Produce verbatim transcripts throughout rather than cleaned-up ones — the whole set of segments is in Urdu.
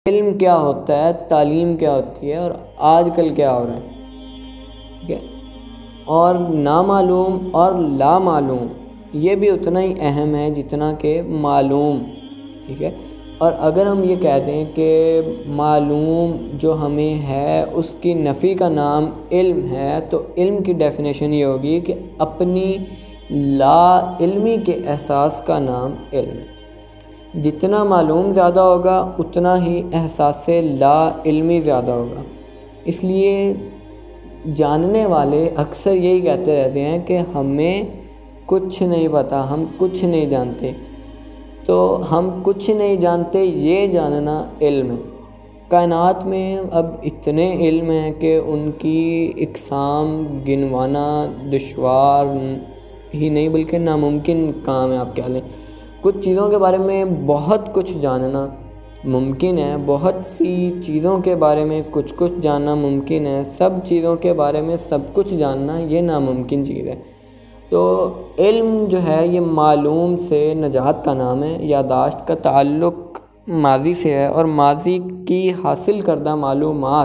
علم کیا ہوتا ہے، تعلیم کیا ہوتی ہے اور آج کل کیا ہو رہا ہے، ٹھیک ہے۔ اور نامعلوم اور لا معلوم یہ بھی اتنا ہی اہم ہے جتنا کہ معلوم، ٹھیک ہے۔ اور اگر ہم یہ کہہ دیں کہ معلوم جو ہمیں ہے اس کی نفی کا نام علم ہے، تو علم کی ڈیفینیشن یہ ہوگی کہ اپنی لا علمی کے احساس کا نام علم ہے۔ جتنا معلوم زیادہ ہوگا اتنا ہی احساس لا علمی زیادہ ہوگا۔ اس لیے جاننے والے اکثر یہی کہتے رہتے ہیں کہ ہمیں کچھ نہیں پتہ، ہم کچھ نہیں جانتے۔ تو ہم کچھ نہیں جانتے یہ جاننا علم ہے۔ کائنات میں اب اتنے علم ہیں کہ ان کی اقسام گنوانا دشوار ہی نہیں بلکہ ناممکن کام ہے، آپ کہہ لیں۔ کچھ چیزوں کے بارے میں بہت کچھ جاننا ممکن ہے، بہت سی چیزوں کے بارے میں کچھ کچھ جاننا ممکن ہے، سب چیزوں کے بارے میں سب کچھ جاننا یہ ناممکن چیز ہے۔ تو علم جو ہے یہ معلوم سے نجات کا نام ہے۔ یادداشت کا تعلق ماضی سے ہے اور ماضی کی حاصل کردہ معلومات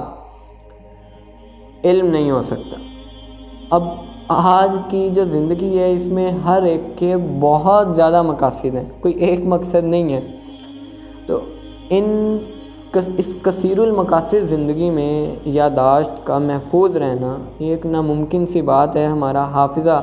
علم نہیں ہو سکتا۔ اب آج کی جو زندگی ہے اس میں ہر ایک کے بہت زیادہ مقاصد ہیں، کوئی ایک مقصد نہیں ہے۔ تو ان اس کثیر المقاصد زندگی میں یادداشت کا محفوظ رہنا یہ ایک ناممکن سی بات ہے۔ ہمارا حافظہ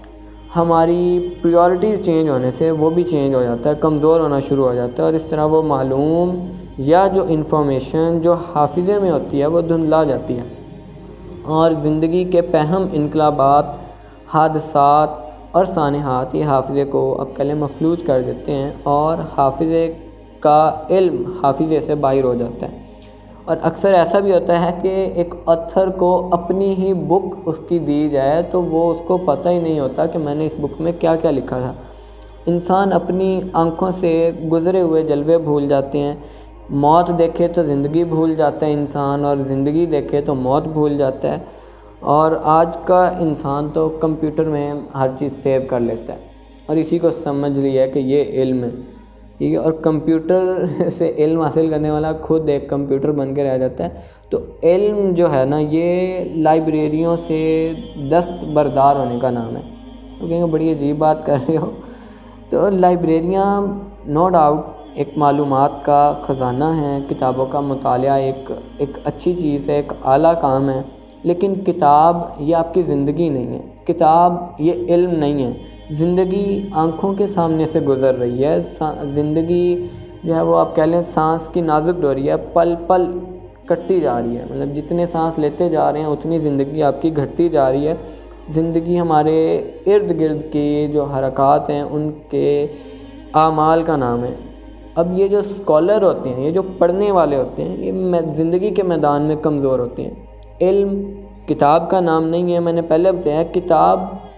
ہماری پریورٹیز چینج ہونے سے وہ بھی چینج ہو جاتا ہے، کمزور ہونا شروع ہو جاتا ہے، اور اس طرح وہ معلوم یا جو انفارمیشن جو حافظے میں ہوتی ہے وہ دھندلا جاتی ہے، اور زندگی کے پہم انقلابات، حادثات اور سانحات یہ حافظے کو اب کلے مفلوج کر دیتے ہیں، اور حافظے کا علم حافظے سے باہر ہو جاتا ہے۔ اور اکثر ایسا بھی ہوتا ہے کہ ایک آتھر کو اپنی ہی بک اس کی دی جائے تو وہ اس کو پتہ ہی نہیں ہوتا کہ میں نے اس بک میں کیا کیا لکھا تھا۔ انسان اپنی آنکھوں سے گزرے ہوئے جلوے بھول جاتے ہیں، موت دیکھے تو زندگی بھول جاتا ہے انسان، اور زندگی دیکھے تو موت بھول جاتا ہے۔ اور آج کا انسان تو کمپیوٹر میں ہر چیز سیو کر لیتا ہے اور اسی کو سمجھ لیا ہے کہ یہ علم ہے، ٹھیک ہے۔ اور کمپیوٹر سے علم حاصل کرنے والا خود ایک کمپیوٹر بن کے رہ جاتا ہے۔ تو علم جو ہے نا یہ لائبریریوں سے دست بردار ہونے کا نام ہے۔ تو کہیں گے بڑی عجیب بات کر رہے ہو۔ تو لائبریریاں نو ڈاؤٹ ایک معلومات کا خزانہ ہیں، کتابوں کا مطالعہ ایک ایک اچھی چیز ہے، ایک اعلیٰ کام ہے، لیکن کتاب یہ آپ کی زندگی نہیں ہے، کتاب یہ علم نہیں ہے۔ زندگی آنکھوں کے سامنے سے گزر رہی ہے، زندگی جو ہے وہ آپ کہہ لیں سانس کی نازک ڈوری ہے، پل پل کٹتی جا رہی ہے، مطلب جتنے سانس لیتے جا رہے ہیں اتنی زندگی آپ کی گھٹتی جا رہی ہے۔ زندگی ہمارے ارد گرد کی جو حرکات ہیں ان کے اعمال کا نام ہے۔ اب یہ جو اسکالر ہوتے ہیں، یہ جو پڑھنے والے ہوتے ہیں، یہ زندگی کے میدان میں کمزور ہوتے ہیں۔ علم کتاب کا نام نہیں ہے، میں نے پہلے بتایا کتاب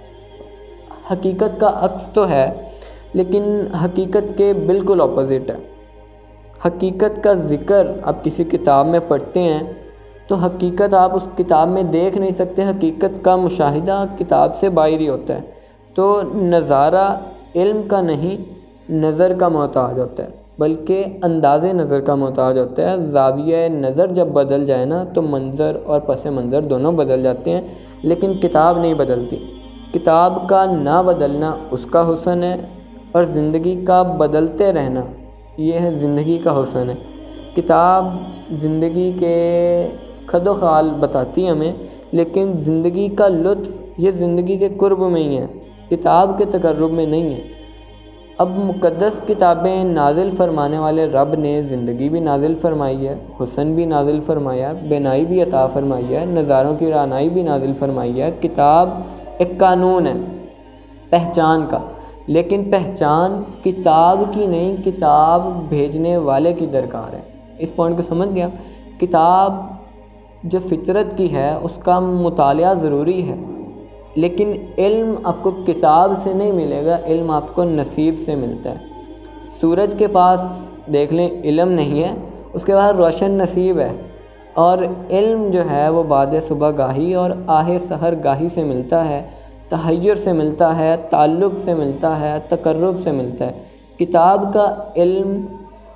حقیقت کا عکس تو ہے لیکن حقیقت کے بالکل اپوزٹ ہے۔ حقیقت کا ذکر آپ کسی کتاب میں پڑھتے ہیں تو حقیقت آپ اس کتاب میں دیکھ نہیں سکتے، حقیقت کا مشاہدہ کتاب سے باہر ہی ہوتا ہے۔ تو نظارہ علم کا نہیں نظر کا محتاج ہوتا ہے، بلکہ انداز نظر کا محتاج ہوتا ہے۔ زاویہ نظر جب بدل جائے نا تو منظر اور پس منظر دونوں بدل جاتے ہیں، لیکن کتاب نہیں بدلتی۔ کتاب کا نہ بدلنا اس کا حسن ہے، اور زندگی کا بدلتے رہنا یہ ہے زندگی کا حسن ہے۔ کتاب زندگی کے خد و خال بتاتی ہے ہمیں، لیکن زندگی کا لطف یہ زندگی کے قرب میں ہی ہے، کتاب کے تقرب میں نہیں ہے۔ اب مقدس کتابیں نازل فرمانے والے رب نے زندگی بھی نازل فرمائی ہے، حسن بھی نازل فرمایا ہے، بینائی بھی عطا فرمائی ہے، نظاروں کی رعنائی بھی نازل فرمائی ہے۔ کتاب ایک قانون ہے پہچان کا، لیکن پہچان کتاب کی نہیں، کتاب بھیجنے والے کی درکار ہے۔ اس پوائنٹ کو سمجھ گیا؟ کتاب جو فطرت کی ہے اس کا مطالعہ ضروری ہے، لیکن علم آپ کو کتاب سے نہیں ملے گا، علم آپ کو نصیب سے ملتا ہے۔ سورج کے پاس دیکھ لیں علم نہیں ہے، اس کے بعد روشن نصیب ہے، اور علم جو ہے وہ بعد صبح گاہی اور آہ سحر گاہی سے ملتا ہے، تحیر سے ملتا ہے، تعلق سے ملتا ہے، تقرب سے ملتا ہے۔ کتاب کا علم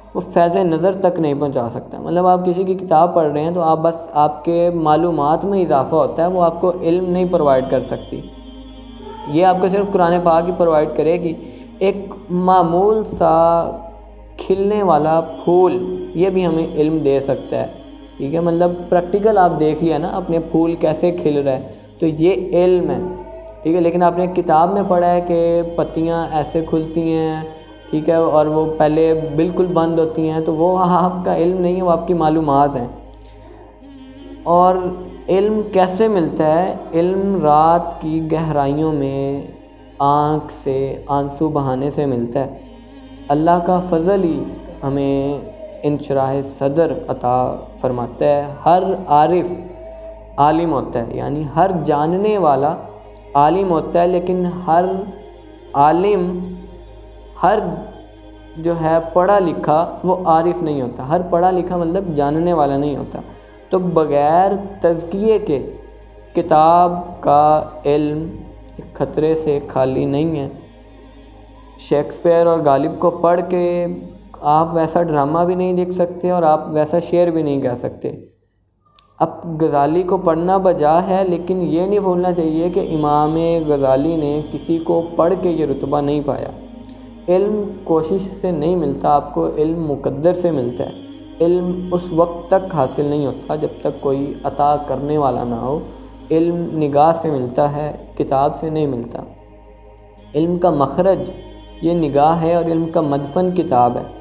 وہ فیض نظر تک نہیں پہنچا سکتا۔ مطلب آپ کسی کی کتاب پڑھ رہے ہیں تو آپ بس آپ کے معلومات میں اضافہ ہوتا ہے، وہ آپ کو علم نہیں پرووائڈ کر سکتی۔ یہ آپ کو صرف قرآن پاک ہی پرووائڈ کرے گی۔ ایک معمول سا کھلنے والا پھول یہ بھی ہمیں علم دے سکتا ہے، ٹھیک ہے، مطلب پریکٹیکل آپ دیکھ لیا نا اپنے پھول کیسے کھل رہا ہے، تو یہ علم ہے، ٹھیک ہے۔ لیکن آپ نے کتاب میں پڑھا ہے کہ پتیاں ایسے کھلتی ہیں، ٹھیک ہے، اور وہ پہلے بالکل بند ہوتی ہیں، تو وہ آپ کا علم نہیں ہے، وہ آپ کی معلومات ہیں۔ اور علم کیسے ملتا ہے؟ علم رات کی گہرائیوں میں آنکھ سے آنسو بہانے سے ملتا ہے۔ اللہ کا فضل ہی ہمیں انشراح صدر عطا فرماتا ہے۔ ہر عارف عالم ہوتا ہے، یعنی ہر جاننے والا عالم ہوتا ہے، لیکن ہر عالم، ہر جو ہے پڑھا لکھا وہ عارف نہیں ہوتا۔ ہر پڑھا لکھا مطلب جاننے والا نہیں ہوتا۔ تو بغیر تزکیے کے کتاب کا علم خطرے سے خالی نہیں ہے۔ شیکسپیئر اور غالب کو پڑھ کے آپ ویسا ڈرامہ بھی نہیں لکھ سکتے اور آپ ویسا شعر بھی نہیں کہہ سکتے۔ اب غزالی کو پڑھنا بجا ہے، لیکن یہ نہیں بھولنا چاہیے کہ امام غزالی نے کسی کو پڑھ کے یہ رتبہ نہیں پایا۔ علم کوشش سے نہیں ملتا، آپ کو علم مقدر سے ملتا ہے۔ علم اس وقت تک حاصل نہیں ہوتا جب تک کوئی عطا کرنے والا نہ ہو۔ علم نگاہ سے ملتا ہے، کتاب سے نہیں ملتا۔ علم کا مخرج یہ نگاہ ہے اور علم کا مدفن کتاب ہے۔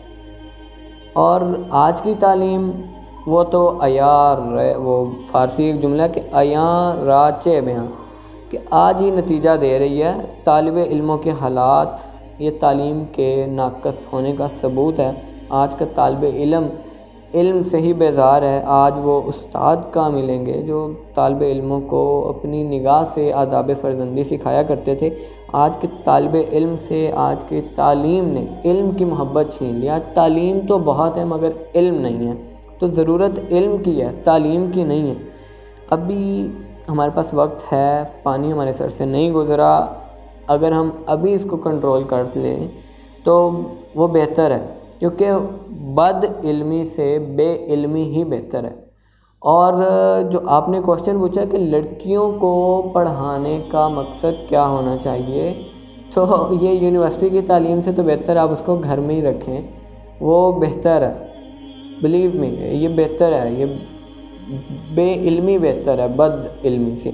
اور آج کی تعلیم وہ تو عیار ہے، وہ فارسی ایک جملہ کہ عیاں راچے بیاں، کہ آج ہی نتیجہ دے رہی ہے۔ طالب علموں کے حالات یہ تعلیم کے ناقص ہونے کا ثبوت ہے۔ آج کا طالب علم علم سے ہی بیزار ہے۔ آج وہ استاد کہاں ملیں گے جو طالب علموں کو اپنی نگاہ سے آداب فرزندی سکھایا کرتے تھے۔ آج کے طالب علم سے آج کی تعلیم نے علم کی محبت چھین لیا۔ تعلیم تو بہت ہے مگر علم نہیں ہے، تو ضرورت علم کی ہے، تعلیم کی نہیں ہے۔ ابھی ہمارے پاس وقت ہے، پانی ہمارے سر سے نہیں گزرا، اگر ہم ابھی اس کو کنٹرول کر لیں تو وہ بہتر ہے، کیونکہ بد علمی سے بے علمی ہی بہتر ہے۔ اور جو آپ نے کوشچن پوچھا کہ لڑکیوں کو پڑھانے کا مقصد کیا ہونا چاہیے، تو یہ یونیورسٹی کی تعلیم سے تو بہتر آپ اس کو گھر میں ہی رکھیں، وہ بہتر ہے، بلیو می، یہ بہتر ہے، یہ بے علمی بہتر ہے بد علمی سے۔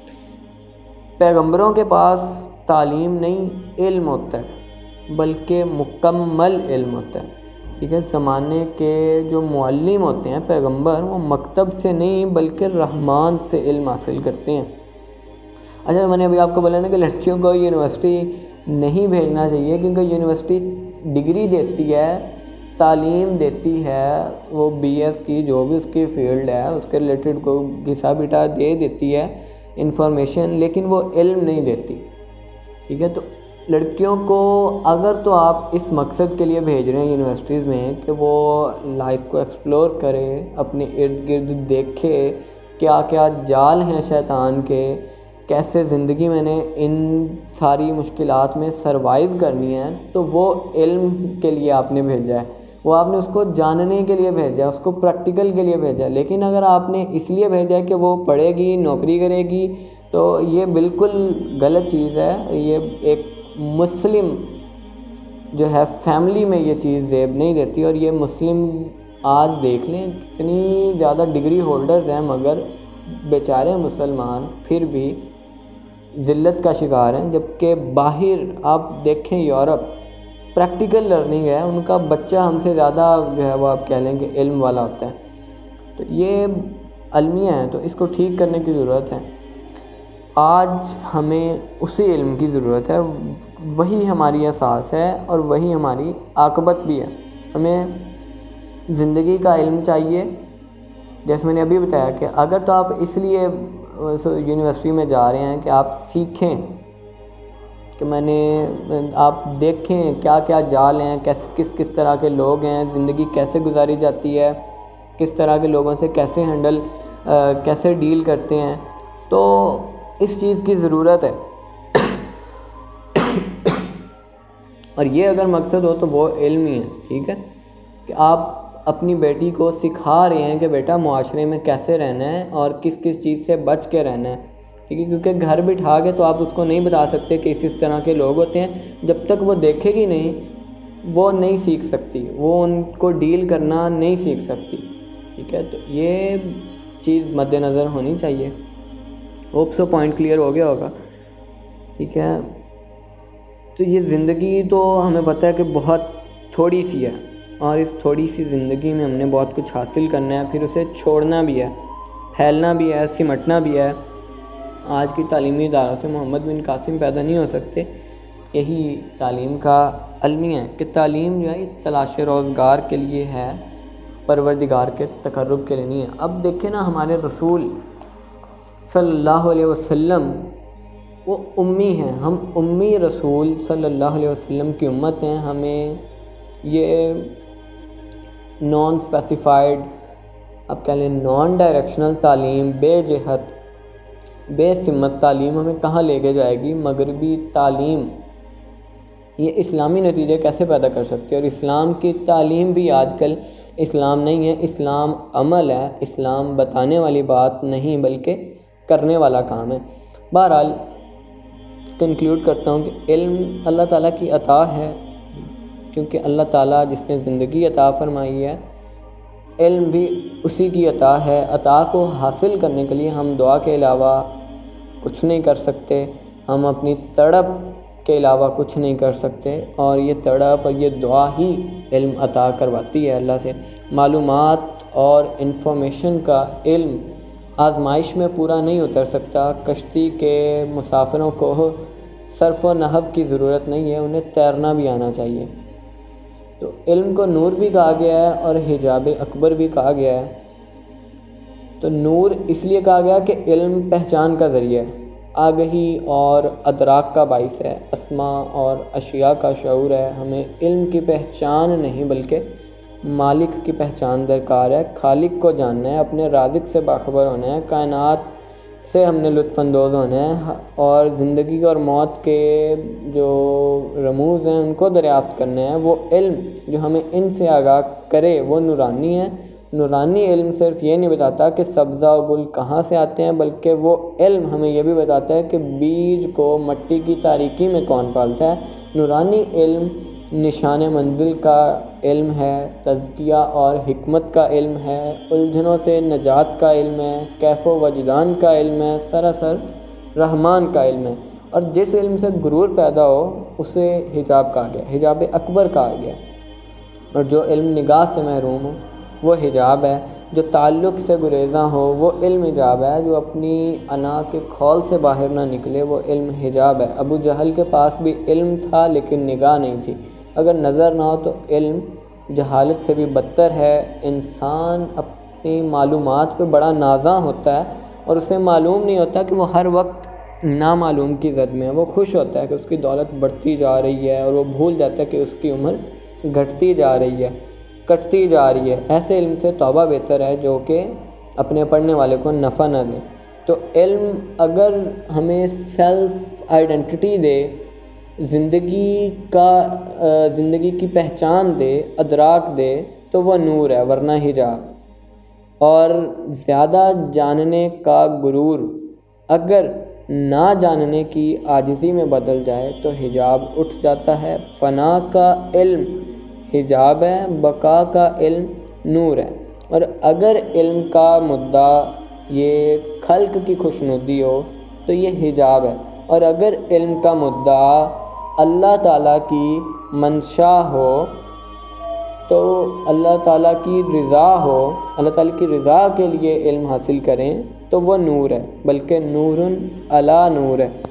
پیغمبروں کے پاس تعلیم نہیں علم ہوتا ہے، بلکہ مکمل علم ہوتا ہے، ٹھیک ہے۔ زمانے کے جو معلم ہوتے ہیں پیغمبر، وہ مکتب سے نہیں بلکہ رحمان سے علم حاصل کرتے ہیں۔ اچھا، میں نے ابھی آپ کو بولا نا کہ لڑکیوں کو یونیورسٹی نہیں بھیجنا چاہیے، کیونکہ یونیورسٹی ڈگری دیتی ہے، تعلیم دیتی ہے، وہ بی ایس کی جو بھی اس کی فیلڈ ہے اس کے ریلیٹڈ کو گھسا بیٹا دے دیتی ہے انفارمیشن، لیکن وہ علم نہیں دیتی، ٹھیک ہے۔ تو لڑکیوں کو اگر تو آپ اس مقصد کے لیے بھیج رہے ہیں یونیورسٹیز میں کہ وہ لائف کو ایکسپلور کرے، اپنے ارد گرد دیکھے کیا کیا جال ہیں شیطان کے، کیسے زندگی میں نے ان ساری مشکلات میں سروائیو کرنی ہے، تو وہ علم کے لیے آپ نے بھیجا ہے، وہ آپ نے اس کو جاننے کے لیے بھیجا ہے، اس کو پریکٹیکل کے لیے بھیجا ہے۔ لیکن اگر آپ نے اس لیے بھیجا ہے کہ وہ پڑھے گی، نوکری کرے گی، تو یہ بالکل غلط چیز ہے۔ یہ ایک مسلم جو ہے فیملی میں یہ چیز زیب نہیں دیتی، اور یہ مسلمز آج دیکھ لیں کتنی زیادہ ڈگری ہولڈرز ہیں، مگر بیچارے مسلمان پھر بھی ذلت کا شکار ہیں، جبکہ باہر آپ دیکھیں یورپ پریکٹیکل لرننگ ہے، ان کا بچہ ہم سے زیادہ جو ہے وہ آپ کہہ لیں کہ علم والا ہوتا ہے۔ تو یہ المیہ ہیں، تو اس کو ٹھیک کرنے کی ضرورت ہے۔ آج ہمیں اسی علم کی ضرورت ہے، وہی ہماری اساس ہے اور وہی ہماری عاقبت بھی ہے۔ ہمیں زندگی کا علم چاہیے، جیسے میں نے ابھی بتایا کہ اگر تو آپ اس لیے یونیورسٹی میں جا رہے ہیں کہ آپ سیکھیں، کہ میں نے آپ دیکھیں کیا کیا جال ہیں، کس کس کس طرح کے لوگ ہیں، زندگی کیسے گزاری جاتی ہے، کس طرح کے لوگوں سے کیسے ہینڈل کیسے ڈیل کرتے ہیں، تو اس چیز کی ضرورت ہے۔ اور یہ اگر مقصد ہو تو وہ علم ہی ہے، ٹھیک ہے، کہ آپ اپنی بیٹی کو سکھا رہے ہیں کہ بیٹا معاشرے میں کیسے رہنا ہے اور کس کس چیز سے بچ کے رہنا ہے، ٹھیک ہے، کیونکہ گھر بٹھا کے تو آپ اس کو نہیں بتا سکتے کہ اس اس طرح کے لوگ ہوتے ہیں، جب تک وہ دیکھے گی نہیں وہ نہیں سیکھ سکتی، وہ ان کو ڈیل کرنا نہیں سیکھ سکتی، ٹھیک ہے۔ تو یہ چیز مد نظر ہونی چاہیے۔ ہوپ سو پوائنٹ کلیئر ہو گیا ہوگا، ٹھیک ہے۔ تو یہ زندگی تو ہمیں پتہ ہے کہ بہت تھوڑی سی ہے، اور اس تھوڑی سی زندگی میں ہم نے بہت کچھ حاصل کرنا ہے، پھر اسے چھوڑنا بھی ہے، پھیلنا بھی ہے، سمٹنا بھی ہے۔ آج کی تعلیمی اداروں سے محمد بن قاسم پیدا نہیں ہو سکتے، یہی تعلیم کا المیہ ہے کہ تعلیم جو ہے یہ تلاش روزگار کے لیے ہے، پروردگار کے تقرب کے لیے نہیں ہے۔ اب دیکھیں نا، ہمارے رسول صلی اللہ علیہ وسلم وہ امی ہیں، ہم امی رسول صلی اللہ علیہ وسلم کی امت ہیں۔ ہمیں یہ نان اسپیسیفائیڈ، اب کہہ لیں نان ڈائریکشنل تعلیم، بے جہت بے سمت تعلیم ہمیں کہاں لے کے جائے گی؟ مغربی تعلیم یہ اسلامی نتیجے کیسے پیدا کر سکتی ہے؟ اور اسلام کی تعلیم بھی آج کل اسلام نہیں ہے، اسلام عمل ہے، اسلام بتانے والی بات نہیں بلکہ کرنے والا کام ہے۔ بہرحال کنکلیوڈ کرتا ہوں کہ علم اللہ تعالیٰ کی عطا ہے، کیونکہ اللہ تعالیٰ جس نے زندگی عطا فرمائی ہے، علم بھی اسی کی عطا ہے۔ عطا کو حاصل کرنے کے لیے ہم دعا کے علاوہ کچھ نہیں کر سکتے، ہم اپنی تڑپ کے علاوہ کچھ نہیں کر سکتے، اور یہ تڑپ اور یہ دعا ہی علم عطا کرواتی ہے اللہ سے۔ معلومات اور انفارمیشن کا علم آزمائش میں پورا نہیں اتر سکتا۔ کشتی کے مسافروں کو صرف و نحو کی ضرورت نہیں ہے، انہیں تیرنا بھی آنا چاہیے۔ تو علم کو نور بھی کہا گیا ہے اور حجاب اکبر بھی کہا گیا ہے۔ تو نور اس لیے کہا گیا کہ علم پہچان کا ذریعہ ہے، آگہی اور ادراک کا باعث ہے، اسماء اور اشیاء کا شعور ہے۔ ہمیں علم کی پہچان نہیں بلکہ مالک کی پہچان درکار ہے، خالق کو جاننا ہے، اپنے رازق سے باخبر ہونا ہے، کائنات سے ہم نے لطف اندوز ہونا ہے، اور زندگی اور موت کے جو رموز ہیں ان کو دریافت کرنا ہے۔ وہ علم جو ہمیں ان سے آگاہ کرے وہ نورانی ہے۔ نورانی علم صرف یہ نہیں بتاتا کہ سبزہ و گل کہاں سے آتے ہیں، بلکہ وہ علم ہمیں یہ بھی بتاتا ہے کہ بیج کو مٹی کی تاریکی میں کون پالتا ہے۔ نورانی علم نشان منزل کا علم ہے، تزکیہ اور حکمت کا علم ہے، الجھنوں سے نجات کا علم ہے، کیف و وجدان کا علم ہے، سراسر رحمان کا علم ہے۔ اور جس علم سے غرور پیدا ہو اسے حجاب کہا گیا، حجاب اکبر کہا گیا، اور جو علم نگاہ سے محروم ہو وہ حجاب ہے، جو تعلق سے گریزاں ہو وہ علم حجاب ہے، جو اپنی انا کے کھول سے باہر نہ نکلے وہ علم حجاب ہے۔ ابو جہل کے پاس بھی علم تھا لیکن نگاہ نہیں تھی۔ اگر نظر نہ ہو تو علم جہالت سے بھی بدتر ہے۔ انسان اپنی معلومات پہ بڑا نازاں ہوتا ہے اور اسے معلوم نہیں ہوتا کہ وہ ہر وقت نامعلوم کی زد میں ہے۔ وہ خوش ہوتا ہے کہ اس کی دولت بڑھتی جا رہی ہے، اور وہ بھول جاتا ہے کہ اس کی عمر گھٹتی جا رہی ہے، کٹتی جا رہی ہے۔ ایسے علم سے توبہ بہتر ہے جو کہ اپنے پڑھنے والے کو نفع نہ دے۔ تو علم اگر ہمیں سیلف آئیڈینٹی دے، زندگی کا زندگی کی پہچان دے، ادراک دے، تو وہ نور ہے ورنہ حجاب۔ اور زیادہ جاننے کا غرور اگر نہ جاننے کی عاجزی میں بدل جائے تو حجاب اٹھ جاتا ہے۔ فنا کا علم حجاب ہے، بقا کا علم نور ہے۔ اور اگر علم کا مدعا یہ خلق کی خوشنودی ہو تو یہ حجاب ہے، اور اگر علم کا مدعا اللہ تعالیٰ کی منشا ہو تو اللہ تعالیٰ کی رضا ہو، اللہ تعالیٰ کی رضا کے لیے علم حاصل کریں تو وہ نور ہے، بلکہ نور علی نور ہے۔